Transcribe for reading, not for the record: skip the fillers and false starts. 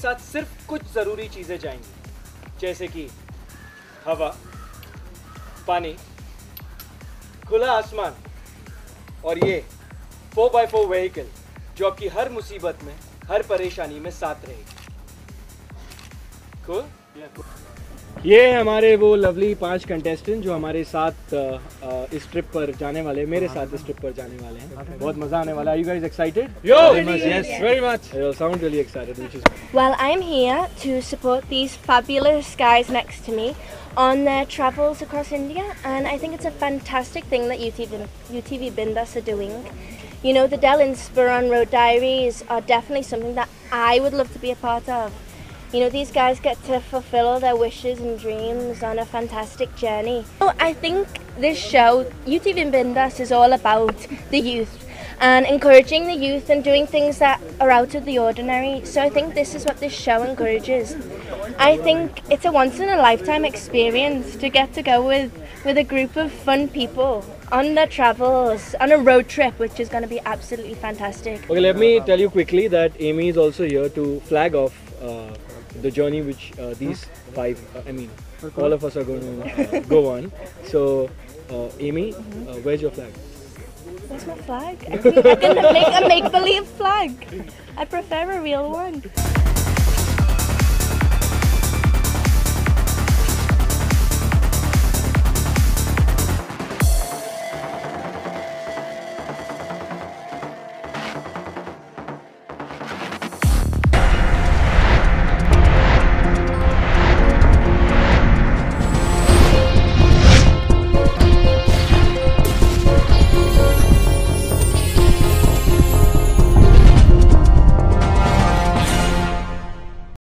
साथ सिर्फ कुछ ज़रूरी चीज़ें जाएंगी, जैसे कि हवा, पानी, खुला आसमान और ये 4x4 व्हीकल जो आपकी हर मुसीबत में, हर परेशानी में साथ रहेगी। Cool? ये हमारे वो लवली 5 कंटेस्टेंट जो हमारे साथ इस ट्रिप पर जाने वाले, मेरे साथ इस ट्रिप पर जाने वाले हैं। बहुत मजा आने वाला है। Are you guys excited? Yes, very much. You sound really excited, which is. Well, I'm here to support these fabulous guys next to me on their travels across India, and I think it's a fantastic thing that UTV Bindas are doing. You know, the Del Inspiron Road Diaries are definitely something that I would love to be a part of. You know, these guys get to fulfill their wishes and dreams on a fantastic journey. So I think this show, UTV Bindas, is all about the youth and encouraging the youth and doing things that are out of the ordinary. So I think this is what this show encourages. I think it's a once-in-a-lifetime experience to get to go with a group of fun people on their travels, on a road trip, which is going to be absolutely fantastic. Okay, let me tell you quickly that Amy is also here to flag off the journey which these 5, all of us are going to go on. So, Amy, where's your flag? Where's my flag? I can make a make-believe flag. I prefer a real one.